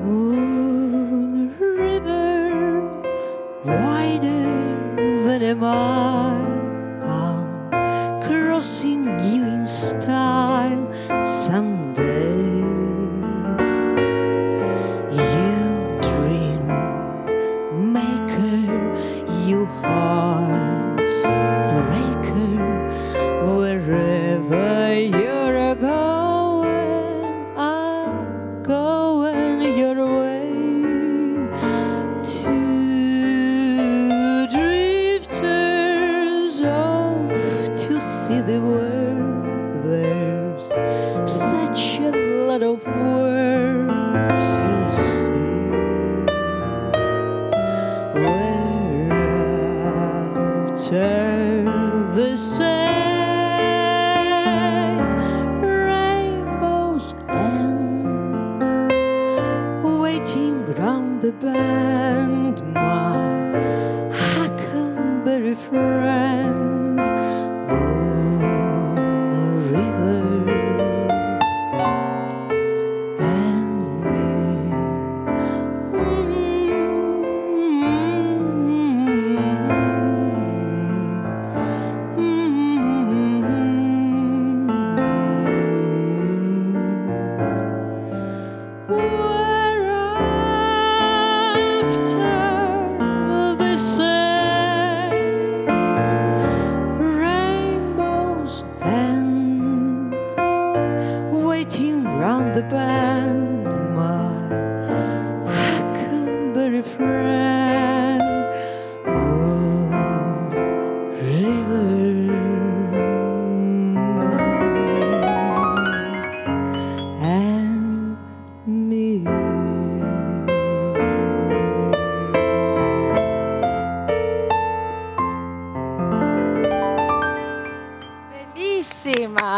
Moon river, wider than a mile, I'm crossing you in style someday. You dream maker, you heart's breaker, wherever you're going, I'm going your way. Two drifters off to see the world. There's such a lot of world to see. Where the same rainbows end, waiting round the bend, my huckleberry friend. Moon river and me. The band, my huckleberry friend, Moon river and me. Bellissima!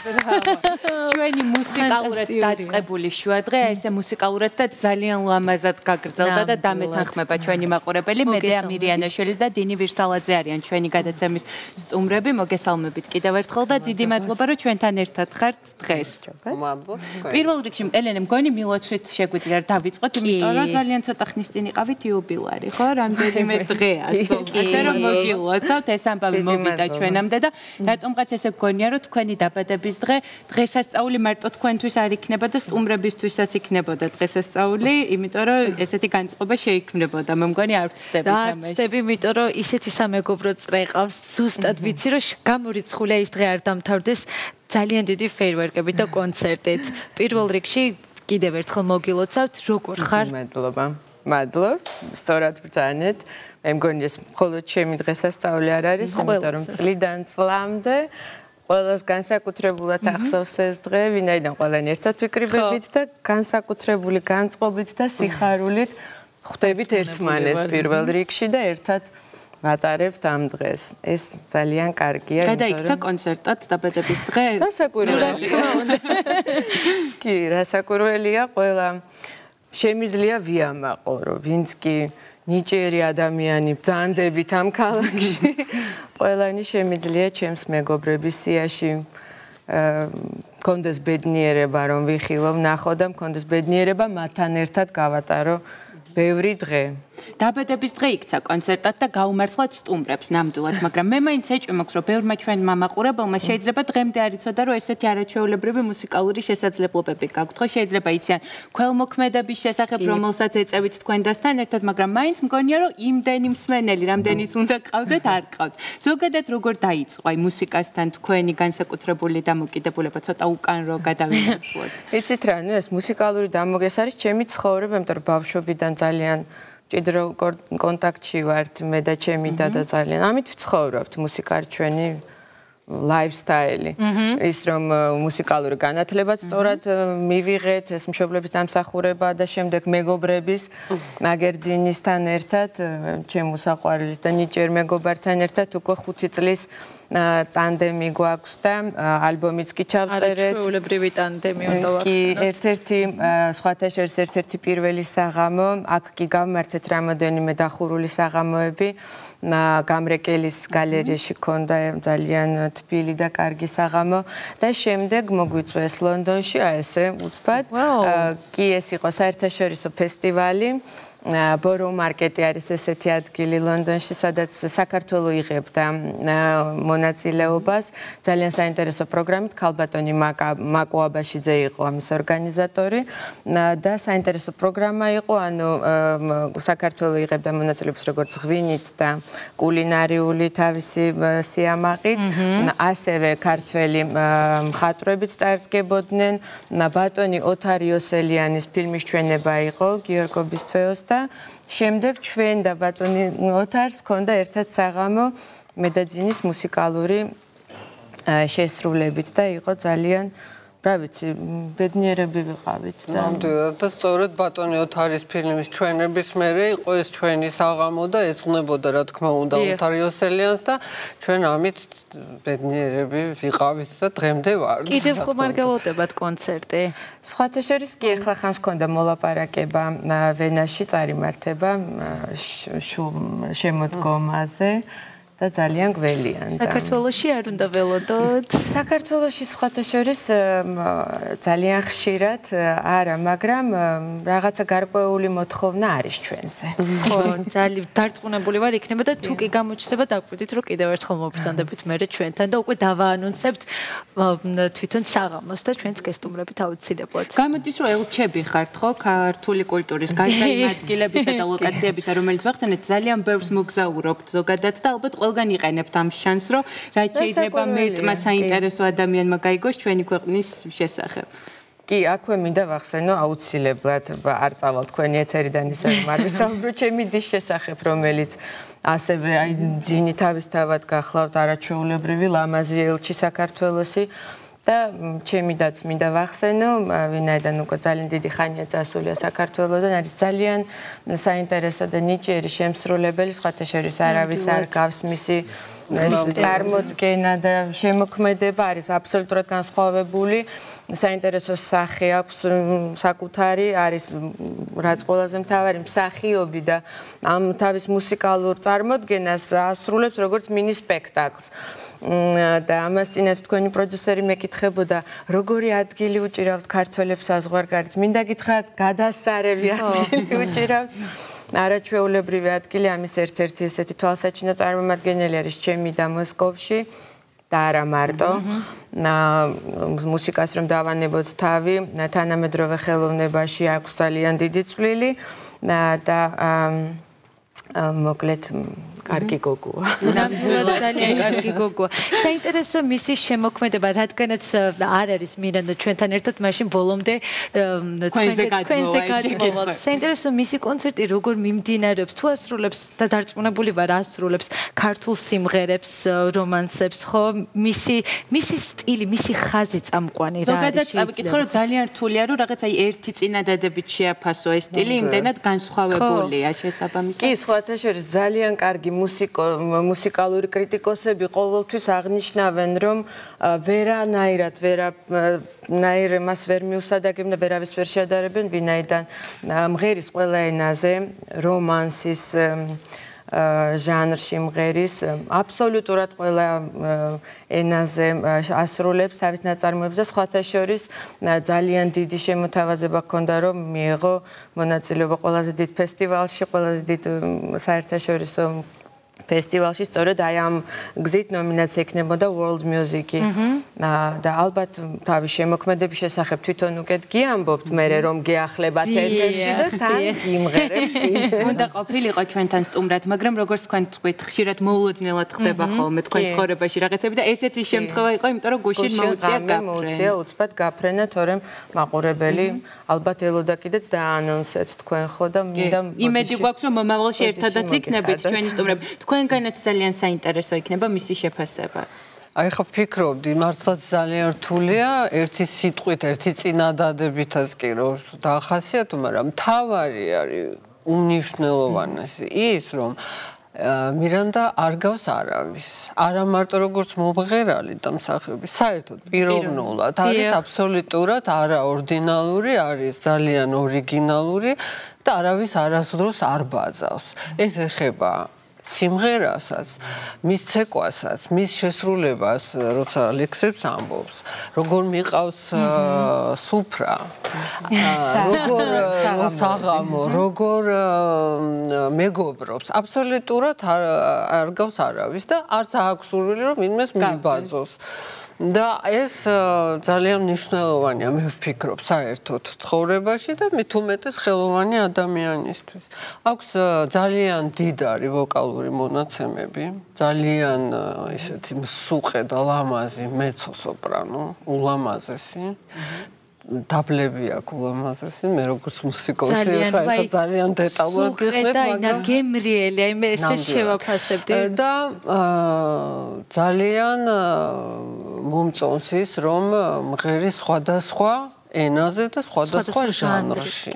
ჩვენი მუსიკალურად დაწყებული შუადღე, ესე მუსიკალურად და ძალიან ლამაზად გაგრძელდა და დამეთანხმება ჩვენი მაყურებელი მედეა მირიანაშვილი და დინი ვირსალაძე არიან ჩვენი გადაცემის სტუმრები. მოგესალმებით კიდევ ერთხელ და დიდი მადლობა რომ ჩვენთან ერთად ხართ დღეს. მადლობა. პირველ რიგში ელენე მგონი მილოცვით შეგვიძლია დავიწყოთ, იმიტომ რომ ძალიან ცოტა ხნის წინ იყავით იუბილარი, ხო? რამდენიმე დღეა სულ. ასე რომ მოგილოცავთ, ეს ამბავი მოვიდა ჩვენამდე და რატომღაც ესე გგონია რომ თქვენი დაბადების დღე დღესასწაული მარტო თქვენთვის არ იქნება და სტუმრებისთვისაც იქნებოდა დღესასწაული, იმიტომ რომ ესეთი განწყობა შეიქმნებოდა. მე მგონი არ ვცდები ამაში. არ ვცდები, იმიტომ რომ ისეთი სამეგობრო წრე ყავს. ზუსტად ვიცი რომ გამორიცხულია ის დღე არ დამთავრდეს ძალიან დიდი ფეირვერკებით და კონცერტით. პირველ რიგში კიდევ ერთხელ მოგილოცავთ, როგორ ხარ? მადლობა. მადლობთ. სწორად ბრძანეთ. მე მგონი ეს მხოლოდ ჩემი დღესასწაული არ არის, იმიტომ რომ წლიდან წლამდე ყველას განსაკუთრებულად ახსოვს ეს დღე, ვინაიდან ყველანი ერთად ვიკრიბებით და განსაკუთრებული განწყობით და სიხარულით ხვდებით ერთმანეს პირველ რიგში და ერთად ვატარებთ ამ დღეს. ეს ძალიან კარგია. გადაიქცა კონცერტად დაბადების დღე? რასაკვირველია. კი, რასაკვირველია, ყველა შემიძლია ვიამაყო, რომ ვინც კი ნიჭიერი ადამიანი ბრძანდებით ამ ქალაქში. ყველანი შემიძლია ჩემს მეგობრების სიაში მქონდეს ბედნიერება, რომ ვიხილო, ვნახო და მქონდეს ბედნიერება მათთან ერთად გავატარო ბევრი დღე. დაბადების დღე იქცა კონცერტად და გაუმართლად სტუმრებს ნამდვილად, მაგრამ მე მაინც ეჭვი მაქვს, რომ ბევრმა ჩვენმა მაყურებელმა შეიძლება დღემდე არ იცოდა, რომ ესეთი არაჩვეულებრივი მუსიკალური შესაძლებლობები გაქვთ. ხო, შეიძლება იციან ქველმოქმედების შესახებ, რომელსაც ეწევით თქვენთან ერთად, მაგრამ მაინც მგონია, რომ იმდენი მსმენელი, რამდენიც უნდა ყავდეთ, არ ყავთ. ზოგადად როგორ დაიწყო აი მუსიკასთან თქვენი განსაკუთრებული დამოკიდებულება, ცოტა უკან რო გადავინაცვლოთ. იცით რა, ნუ ეს მუსიკალური დამოგეს არის ჩემი ცხოვრება, იმიტომ რომ ბავშვობიდან ძალიან ჭიდრო კონტაქტში ვართ მე და ჩემი დედა ძალიან. ამით ვცხოვრობთ, მუსიკა არის ჩვენი lifestyle. ის რომ მუსიკალური განათლებაც სწორად მივიღეთ, ეს მშობლების დამსახურება და შემდეგ მეგობრების ნაგერძინისთან ერთად, ჩემ უსაყვარლის და ნიჭიერ მეგობართან ერთად უკვე 5 წლის ტანდემი გვაქვს და ალბომიც კი ჩავწერეთ. ჩვეულებრივი ტანდემი უნდა ვახსენოთ. კი, ერთ-ერთი სხვათა შორის ერთ-ერთი პირველი საღამო, აქ კი გავმართეთ რამოდენიმე დახურული საღამოები. გამრეკელის გალერეაში ქონდა ძალიან თბილი და კარგი საღამო და შემდეგ მოგვიწვეს ლონდონში, აი ესე უცბად. კი, ეს იყო საერთაშორისო ფესტივალი. ბორო მარკეტი არის ესეთი ადგილი ლონდონში, სადაც საქართველო იღებდა მონაწილეობას. ძალიან საინტერესო პროგრამით ქალბატონი მაკო აბაშიძე იყო ამის ორგანიზატორი და საინტერესო პროგრამა იყო, ანუ საქართველო იღებდა მონაწილეობას როგორც ღვინით და კულინარიული თავისი სიამაყით, ასევე ქართველი მხატვრებიც წარსგებოდნენ. ბატონი ოთარ იოსელიანის ფილმის ჩვენება იყო გიორგობის თვეოს და შემდეგ ჩვენ და ბატონი ოთარს ქონდა ერთად საღამო მე და ძინის მუსიკალური შესრულებით და იყო ძალიან რა ვიცი ბედნიერები ვიყავით და ნამდვილად და სწორედ ბატონი ოთარის ფილმის ჩვენების მერე იყო ეს ჩვენი საღამო და ეძღვნებოდა რა თქმა უნდა ოთარ იოსელიანს და ჩვენ ამით ბედნიერები ვიყავით და დღემდე ვართ. კიდევ ხომ არ გელოდებათ კონცერტი? სხვათა შორის კი ახლა ხანს ქონდა მოლაპარაკება ვენაში წარიმართება შემოდგომაზე. და ძალიან გველიან და საქართველოში არ უნდა ველოდოთ. საქართველოში სხვათა შორის ძალიან ხშირად არა, მაგრამ რაღაცა გარკვეული მოთხოვნა არის ჩვენზე. ხო, ძალიან დარწმუნებული ვარ იქნება და თუ კი გამოჩნდება დაგვიდით რომ კიდევ ერთხელ მობრძანდებით მერე ჩვენთან და უკვე დავაანონსებთ თვითონ საღამოს და ჩვენს გესტუმრებით აუცილებლად. გამოდის რომ ელჩები ხართ ხო ქართული კულტურის გარკვეული ადგილებისა და ლოკაციებისა რომელიც ვახსენეთ ძალიან ბევრს მოგზაურობთ ზოგადად და ალბათ ყველგან იყენებთ ამ შანსს, რომ რაც შეიძლება მეტმა საინტერესო ადამიანმა გაიგოს ჩვენი ქვეყნის შესახებ. კი, აქვე მინდა ვახსენო აუცილებლად არ წავალ თქვენი ეთერიდან ისე არ ვისაუბრო ჩემი დის შესახებ, რომელიც ასევე აი ძინი თავისთავად გახლავთ არაჩვეულებრივი ლამაზი ელჩი საქართველოსი და ჩემი დაც მინდა ვახსენო, ვინაიდან უკვე ძალიან დიდი ხანია წასულია საქართველოდან, არის ძალიან საინტერესო და ნიჭიერი შემსრულებელი, სხვათა შორის არავის არ გავს მისი წარმოდგენა და შემოქმედება არის აბსოლუტურად განსხვავებული. საინტერესო სახე აქვს საკუთარი, არის რაც ყველაზე მთავარი მსახიობი და ამ თავის მუსიკალურ წარმოდგენას ასრულებს როგორც მინი სპექტაკლს. და ამას წინათ თქვენი პროდიუსერი მეკითხებოდა, როგორი ადგილი უჭირავთ ქართველებს საზღვარგარეთ. მინდა გითხრათ, გადასარევი ადგილი უჭირავთ. არაჩვეულებრივი ადგილი, ამის ერთ-ერთი ესეთი თვალსაჩინო წარმომადგენელი არის ჩემი და მოსკოვში და არა მარტო. მუსიკას რომ დავანებოთ თავი, თანამედროვე ხელოვნებაში აქვს ძალიან დიდი წვლილი და მოკლედ კარგი გოგოა. ნამდვილად ძალიან კარგი გოგოა. საინტერესო მისი შემოქმედება, რადგანაც არ არის მირანდა ჩვენთან ერთად, მაშინ ბოლომდე თქვენზე გადმოვა. საინტერესო მისი კონცერტი როგორ მიმდინარეობს, თუ ასრულებს და დარწმუნებული ვარ ასრულებს ქართულ სიმღერებს, რომანსებს, ხო? მისი სტილი, მისი ხაზი წამყვანი რა არის? ზოგადად წავიკითხო, რომ ძალიან რთულია, რომ რაღაც აი ერთი წინადადებით შეაფასო ეს სტილი, იმდენად განსხვავებულია შესაბამისად. კი, სხვათა შორის ძალიან კარგი მუსიკალური კრიტიკოსები ყოველთვის აღნიშნავენ, რომ ვერანაირ მას ვერ მიუსადაგებენ და ვერავის ვერ შეადარებენ, ვინაიდან მღერის ყველა ენაზე, რომანსის ჟანრში მღერის, აბსოლუტურად ყველა ენაზე ასრულებს თავის ნაწარმოებს და სხვათა შორის ძალიან დიდი შემოთავაზება ჰქონდა, რომ მიიღო მონაწილეობა ყველაზე დიდ ფესტივალში, ყველაზე დიდ საერთაშორისო ფესტივალში, სწორედ აი ამ გზით ნომინაცია იქნებოდა World Music-ი. და ალბათ თავის შემოქმედების შესახებ თვითონ უკეთ გიამბობთ, მერე რომ გეახლებათ ეთერში და თან გიმღერებთ. უნდა ყოფილიყო ჩვენთან სტუმრად, მაგრამ როგორც თქვენ თქვით, ხშირად მოულოდნელად ხდება ხოლმე თქვენ ცხოვრებაში რაღაცები და ესეთი შემთხვევა იყო, იმიტომ რომ გუშინ მოუწია გაფრენა. მოუწია უცბად გაფრენა, თორემ მაყურებელი ალბათ ელოდა კიდეც დაანონსეთ თქვენ ხო და მინდა იმედი გვაქვს რომ მომავალში ერთადაც იქნებით ჩვენი სტუმრები. თქვენგანაც ძალიან საინტერესო იქნება მისი შეფასება. აი ხო ფიქრობდი, მართლაც ძალიან რთულია, ერთი სიტყვით, ერთი წინადადებითაც კი რომ დაახასიათო, მაგრამ მთავარი არის უმნიშვნელოვანესი ის, რომ მირანდა არ გავს არავის. არა მარტო როგორც მომღერალი და მსახიობი, საერთოდ პიროვნულად არის აბსოლუტურად არაორდინალური, არის ძალიან ორიგინალური და არავის არასდროს არ ბაძავს. ეს ეხება სიმღერასაც, მის ცეკვასაც, მის შესრულებას, როცა ლექსებს ამბობს, როგორ მიყავს სუფრა, როგორ საღამო, როგორ მეგობრობს, აბსოლუტურად არ გავს არავის და არც აქვს სურვილი, რომ ვინმეს მიიბაძოს. და ეს ძალიან მნიშვნელოვანია, მე ვფიქრობ, საერთოდ ცხოვრებაში და მით უმეტეს ხელოვანი ადამიანისთვის. აქვს ძალიან დიდარი ვოკალური მონაცემები, ძალიან ისეთი მსუყე და ლამაზი მეცო-სოპრანო, ულამაზესი. დაბლები აქვს ულამაზესი, მე როგორც მუსიკოსი ხარ ძალიან დეტალურად გიხსნით, მაგრამ გემრიელი, აი მე ესე შევაფასებდი და ძალიან მომწონს ის, რომ მღერის სხვადასხვა ენაზე და სხვადასხვა ჟანრში.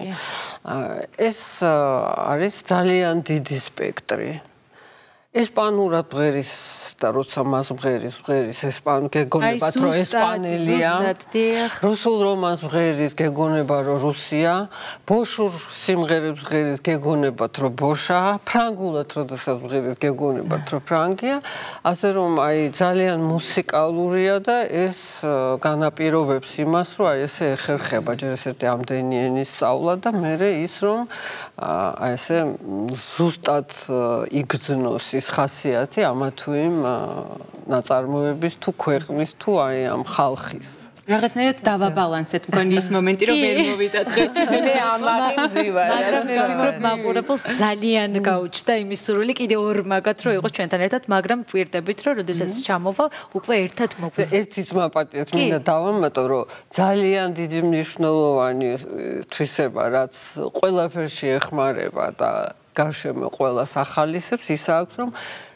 ეს არის ძალიან დიდი სპექტრი. ესპანურად მღერის და როცა მას მღერის გეგონებათ რომ ესპანელია, რუსულ რომანს მღერის გეგონება რომ რუსია, ბოშურ სიმღერებს მღერის გეგონებათ რომ ბოშა, ფრანგულად როდესაც მღერის გეგონებათ რომ ფრანგია, ასე რომ აი ძალიან მუსიკალურია და ეს განაპირობებს იმას, რომ აი ესე ეხერხება ჯერ ესეთი ამდენი ენის სწავლა და მერე ის რომ აი ესე ზუსტად იგრძნოს ის ხასიათი ამა თუ იმ ნაწარმოების თუ ქვეყნის თუ აი ამ ხალხის. რაღაცნაირად დავაბალანსეთ მგონი ის მომენტი რომ ვერ მოვიდა დღეს მე ამაღი მზივა. მაგრამ მე ვფიქრობ მაყურებელს ძალიან გაუჩნდა იმის სურვილი კიდე ორ მაგათ რომ იყოს ჩვენთან ერთად, მაგრამ ვპირდებით რომ როდესაც ჩამოვა უკვე ერთად მოგვიწევს. ერთი ძმა პატიეთ მინდა დავამატო რომ ძალიან დიდი მნიშვნელოვანი თვისება რაც ყველაფერში ეხმარება და გარშემო ყველას ახალისებს ის აქვს რომ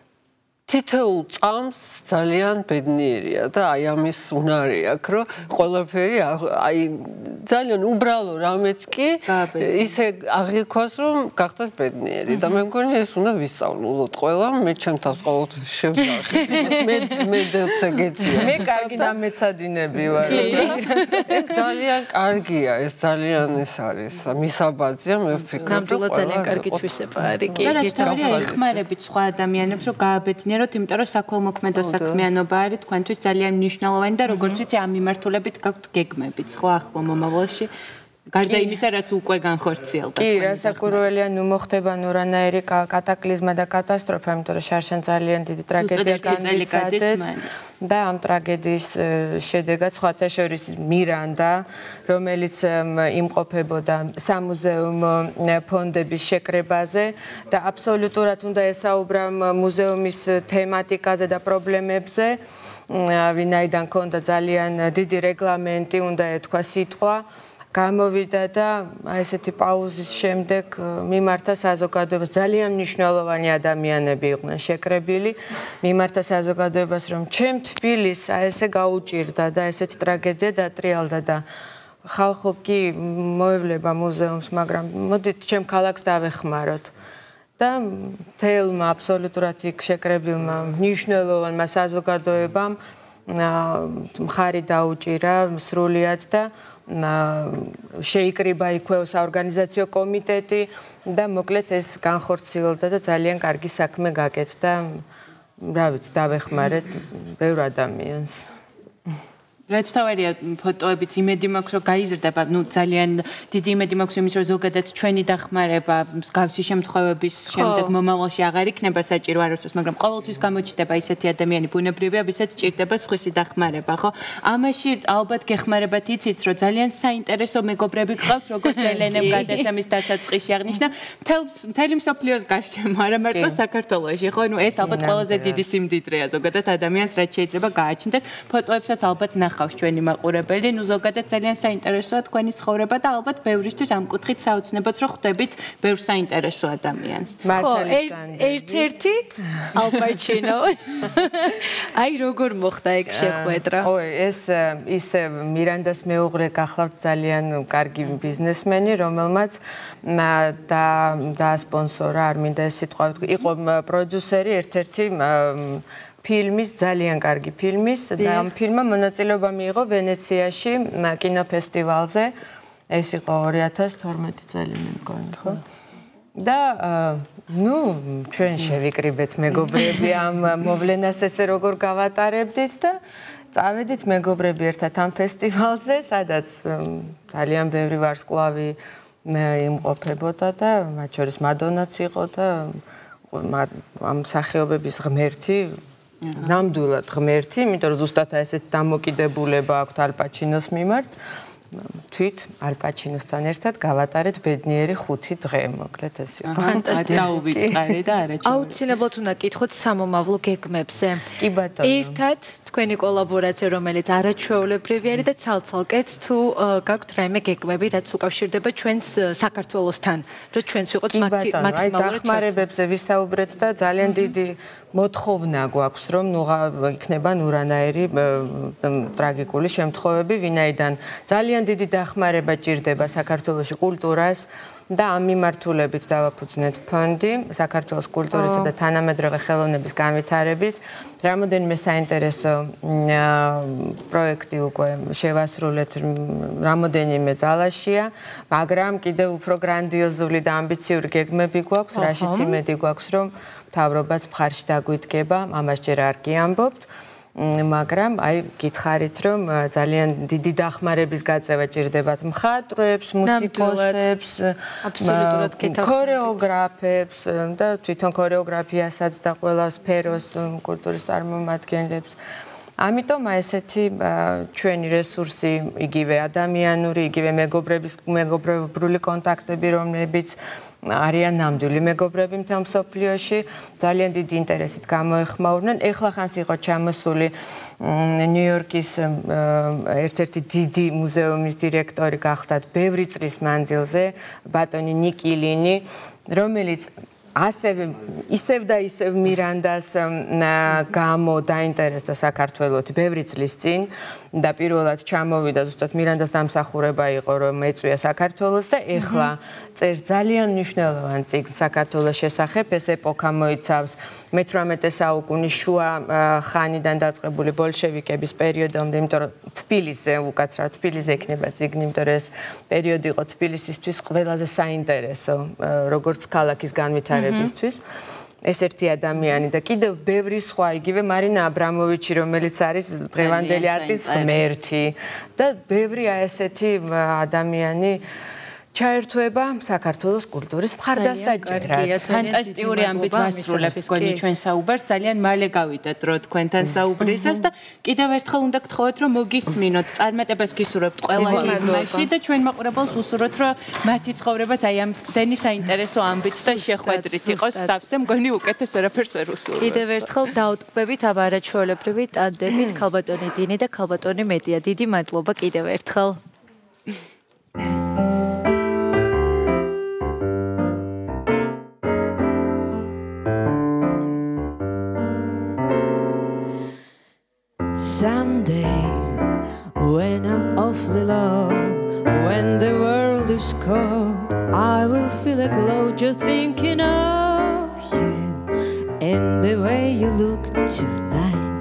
თითოეულ წამს ძალიან ბედნიერია და აი ამის უნარი აქვს რომ ყველაფერი აი ძალიან უბრალო რამეც კი ისე აღიქვას რომ გახდეთ ბედნიერი და მე მგონი ეს უნდა ვისწავლოთ ყველა მე ჩემ თავს ყოველთვის შევძახი მე დეცეგეთია მე კარგი დამეცადინები ვარ ეს ძალიან კარგია ეს ძალიან ეს არის მისაბაძია მე ვფიქრობ ნამდვილად ძალიან კარგი თვისება არის კი და რაც თავია ეხმარებით სხვა ადამიანებს რომ გააბედნიეროთ იმიტომ რომ საქველმოქმედო საქმიანობა არის თქვენთვის ძალიან მნიშვნელოვანი და როგორც ვიცი ამ მიმართულებით გაქვთ გეგმებიც ხო ახლო მომავალში გარდა იმისა რაც უკვე განხორციელდა კი რასაკვირველია ნუ მოხდება ნორანაირი კატაკლიზმა და კატასტროფა იმიტომ რომ შარშან ძალიან დიდი ტრაგედია განიცადეთ და ამ ტრაგედიის შედეგად სხვათა შორის მირანდა რომელიც იმყოფებოდა სამუზეუმო ფონდების შეკრებაზე და აბსოლუტურად უნდა ესაუბრა მუზეუმის თემატიკაზე და პრობლემებზე ვინაიდან ქონდა ძალიან დიდი რეგლამენტი უნდა ეთქვა სიტყვა გამოვიდა და აი ესეთი პაუზის შემდეგ მიმართა საზოგადოებას ძალიან მნიშვნელოვანი ადამიანები იყვნენ შეკრებილი მიმართა საზოგადოებას რომ ჩემ თბილის აი ესე გაუჭირდა და ესეთი ტრაგედია დატრიალდა და ხალხო კი მოევლება მუზეუმს მაგრამ მოდით ჩემ ქალაქს დავეხმაროთ და თელმა აბსოლუტურად იქ შეკრებილმა მნიშვნელოვანმა საზოგადოებამ მხარი დაუჭირა სრულიად და შეიკრიბა იქვე საორგანიზაციო კომიტეტი და მოკლედ ეს განხორციელდა და ძალიან კარგი საქმე გაკეთდა. რა ვიცი, დავეხმარეთ ბევრ ადამიანს. რაც თავარია ფოტოებიც იმედი მაქვს რომ გაიზრდება, ნუ ძალიან დიდი იმედი მაქვს იმის რომ ზოგადად ჩვენი დახმარება მსგავსი შემთხვევების შემდეგ მომავალში აღარ იქნება საჭირო არასდროს, მაგრამ ყოველთვის გამოჩნდება ისეთი ადამიანი ბუნებრივია, ვისაც ჭირდება სხვისი დახმარება, ხო? ამაში ალბათ გეხმარებათ იცით, რომ ძალიან საინტერესო მეგობრები გყავთ, როგორც ელენემ გადაცემის დასაწყისში აღნიშნა, მთელი მსოფლიოს გარშემო, არა მარტო საქართველოში, ხო? ნუ ეს ალბათ ყველაზე დიდი სიმდიდრეა ზოგადად ადამიანს, რაც შეიძლება გააჩნდეს. ფოტოებსაც ალბათ გახავს ჩვენი მაყურებელი. ნუ ზოგადად ძალიან საინტერესოა თქვენი ცხოვრება და ალბათ ბევრისთვის ამ კუთხით საოცნებად რომ ხვდებით ბევრ საინტერესო ადამიანს. ერთ-ერთი ალპაჩინო. აი როგორ მოხდა ეგ შეხვედრა? ой, ეს ისე მირანდას მეუღლე გახლავთ ძალიან კარგი ბიზნესმენი, რომელმაც და სპონსორა არ მინდა ეს სიტყვა ვთქვი, იყო პროდიუსერი ერთ-ერთი ფილმის, ძალიან კარგი ფილმის და ამ ფილმმა მონაწილეობა მიიღო ვენეციაში კინოფესტივალზე. ეს იყო 2012 წელი მე მგონი, ხო? და ნუ ჩვენ შევიკრიბეთ მეგობრები ამ მოვლენას ესე როგორ გავატარებდით და წავედით მეგობრები ერთად ამ ფესტივალზე, სადაც ძალიან ბევრი ვარსკვლავი იმყოფებოდა და მათ შორის მადონაც იყო და ამ სახეობების ღმერთი, ნამდვილად ღმერთი, იმიტომ რომ ზუსტად ესეთი დამოკიდებულება აქვს ალპაჩინოს მიმართ. თვით ალპაჩინოსთან ერთად გავატარეთ ბედნიერი 5 დღე, მოკლედ ეს იყო. ფანტასტიკური დაუვიწყარი და არაჩვეულებრივი. აუცილებლად უნდა გითხოთ სამომავლო გეგმებზე. კი ბატონო. ერთად თქვენი კოლაბორაცია, რომელიც არაჩვეულებრივი არის და ცალ-ცალკეც თუ გაქვთ რაიმე გეგმები, რაც უკავშირდება ჩვენს საქართველოსთან, რომ ჩვენს ვიყოთ მაქსიმალურად დახმარებებზე ვისაუბრეთ და ძალიან დიდი მოთხოვნა გვაქვს, რომ იქნება ნურანაირი ტრაგიკული შემთხვევები, ვინაიდან ძალიან დიდი დახმარება ჭირდება საქართველოში კულტურას და ამ მიმართულებით დავაფუძნეთ ფონდი საქართველოს კულტურისა და თანამედროვე ხელოვნების განვითარების. რამოდენიმე საინტერესო პროექტი უკვე შევასრულეთ, რამოდენიმე ძალაშია, მაგრამ კიდევ უფრო გრანდიოზული და ამბიციური გეგმები გვაქვს, რაშიც იმედი გვაქვს, რომ მთავრობაც მხარში დაგვიდგება, ამას ჯერ არ გიამბობთ. მაგრამ აი გითხარით რომ ძალიან დიდი დახმარების გაწევა ჭირდებათ მხატვრებს, მუსიკოსებს, ქორეოგრაფებს და თვითონ ქორეოგრაფიასაც და ყველა სფეროს კულტურის წარმომადგენლებს. ამიტომ ესეთი ჩვენი რესურსი, იგივე ადამიანური, იგივე მეგობრული კონტაქტები, რომლებიც არიან ნამდვილი მეგობრები მთელ მსოფლიოში, ძალიან დიდი ინტერესით გამოეხმაურნენ. ეხლა ხანს იყო ჩამოსული ნიუ-იორკის ერთ-ერთი დიდი მუზეუმის დირექტორი გახდათ ბევრი წლის მანძილზე, ბატონი ნიკილინი, რომელიც ასევე ისევ და ისევ მირანდას გამო დაინტერესდა საქართველოს ბევრი წლის წინ და პირველად ჩამოვიდა ზუსტად მირანდას დამსახურება იყო რომ ეწვია საქართველოს და ეხლა წერს ძალიან მნიშვნელოვან წიგნს საქართველოს შესახებ. ეს ეპოქა მოიცავს მე-18 საუკუნის შუა ხანიდან დაწყებული ბოლშევიკების პერიოდამდე, იმიტომ რომ თბილისზე უკაცრავ თბილისზე იქნება წიგნი, იმიტომ რომ ეს პერიოდი იყო თბილისისთვის ყველაზე საინტერესო როგორც ქალაქის განვითარებისთვის. ეს ერთი ადამიანი და კიდევ ბევრი სხვა, იგივე მარინა აბრამოვიჩი, რომელიც არის დღევანდელი არტის ღმერთი და ბევრი ესეთი ადამიანი ჩაერთვება საქართველოს კულტურის მხარდასაჭერად. ფანტასტიკური ამბით ვასრულებთ გონი ჩვენ საუბარს, ძალიან მალე გავიდეთ დრო თქვენთან საუბრისას და კიდევ ერთხელ უნდა გთხოვოთ რომ მოგისმინოთ, წარმატებას გისურვებთ ყველა იმაში და ჩვენ მაყურებელს ვუსურვოთ რომ მათი ცხოვრებაც აი ამ დენი საინტერესო ამბით და შეხვედრით იყოს სავსე, მგონი უკეთეს ვერაფერს ვერ უსურვებთ. კიდევ ერთხელ დაუტკბებით ამ არაჩვეულებრივი ტანდემით ქალბატონი დინი და ქალბატონი მედია. დიდი მადლობა კიდევ ერთხელ. Someday, when I'm awfully low, when the world is cold, I will feel a glow just thinking of you and the way you look tonight.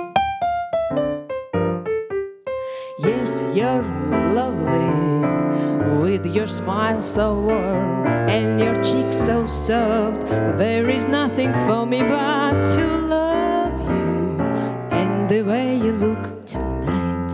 Yes, you're lovely, with your smile so warm and your cheeks so soft. There is nothing for me but to love you and the way you look tonight.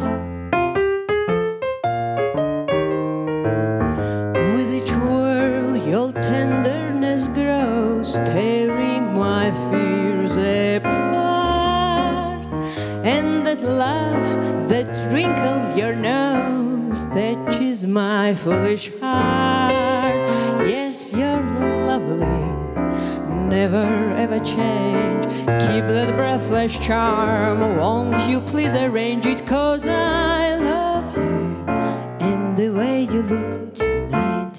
With each whirl your tenderness grows, tearing my fears apart. And that laugh that wrinkles your nose touches my foolish heart. Yes, you're lovely, never ever change. Keep that breathless charm, won't you please arrange it? 'Cause I love you and the way you look tonight.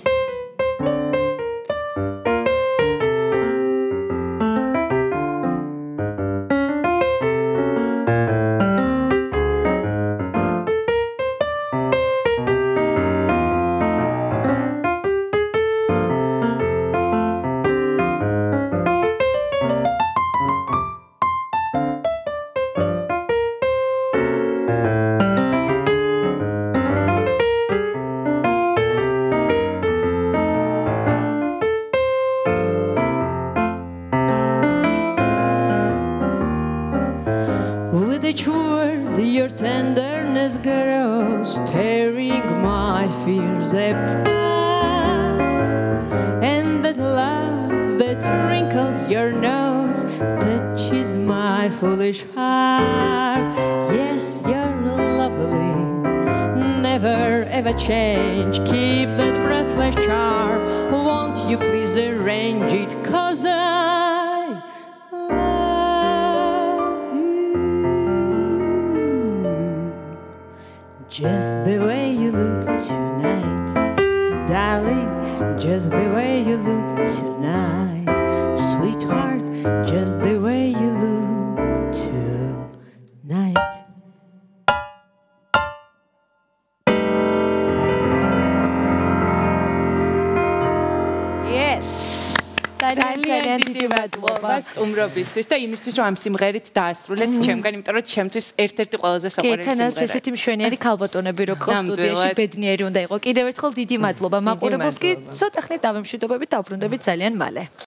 With each word, your tenderness grows, tearing my fears apart. And that love that wrinkles your nose touches my foolish heart. Yes, you're lovely, never ever change. Keep that breathless charm, won't you please arrange it? 'Cause I just the way you look tonight, darling, just the way you look tonight, sweetheart, just the way you look tonight. Yes. ძალიან დიდი მადლობა სტუმრობისთვის და იმისთვის რომ ამ სიმღერით დაასრულეთ ჩემგან, იმიტომ რომ ჩემთვის ერთ-ერთი ყველაზე საყვარელი სიმღერა. თანაც ესეთი მშვენიერი ქალბატონები რო ყავს სტუდიაში, ბედნიერი უნდა იყო. კიდევ ერთხელ დიდი მადლობა. მაყურებელს კი ცოტა ხნით დავემშვიდობებით, დავბრუნდებით ძალიან მალე.